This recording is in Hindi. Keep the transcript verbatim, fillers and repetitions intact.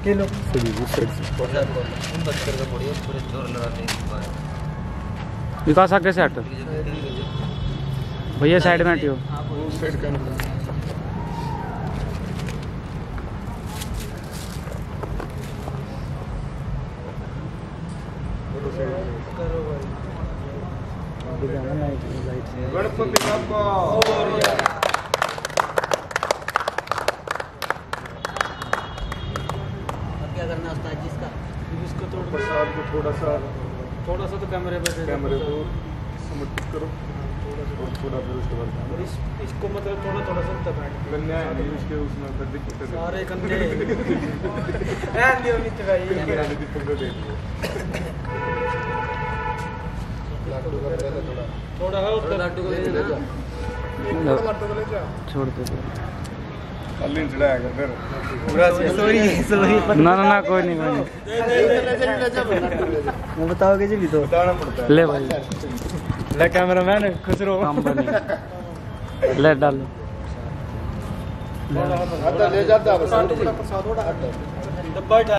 किलो विकास आगे से हट भैया, साइड में हटियो। गणपति बाप्पा क्या करना उस्ताद जी इसका? इसको थोड़ा प्रसाद को थोड़ा सा थोड़ा सा तो कैमरे पे कैमरे को समर्पित करो और थोड़ा फिर उसके बाद इस, इसको मतलब थोड़ा थोड़ा सा तक कन्या है उसके उसमें कर दी सारे कन्या थोड़ा है उसका लड्डू को ले जा छोड़ दे। कल नहीं चढ़ाया कर फिर पूरा सॉरी सॉरी ना ना ना कोई नहीं कोई नहीं मैं बताओगे जी भी तो बताना पड़ता है। ले भाई, ले कैमरामैन खुश रहो। काम बने ले डालो। ले जाता है बस।